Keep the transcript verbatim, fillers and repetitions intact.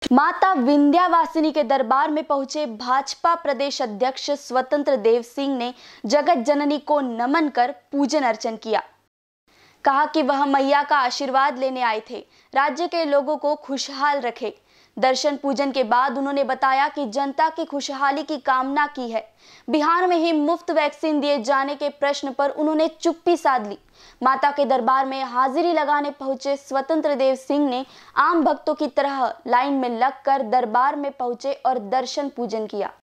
माता विंध्यवासिनी के दरबार में पहुंचे भाजपा प्रदेश अध्यक्ष स्वतंत्र देव सिंह ने जगत जननी को नमन कर पूजन अर्चन किया। कहा कि वह मैया का आशीर्वाद लेने आए थे, राज्य के लोगों को खुशहाल रखे। दर्शन पूजन के बाद उन्होंने बताया कि जनता की खुशहाली की कामना की है। बिहार में ही मुफ्त वैक्सीन दिए जाने के प्रश्न पर उन्होंने चुप्पी साध ली। माता के दरबार में हाजिरी लगाने पहुंचे स्वतंत्र देव सिंह ने आम भक्तों की तरह लाइन में लगकर दरबार में पहुंचे और दर्शन पूजन किया।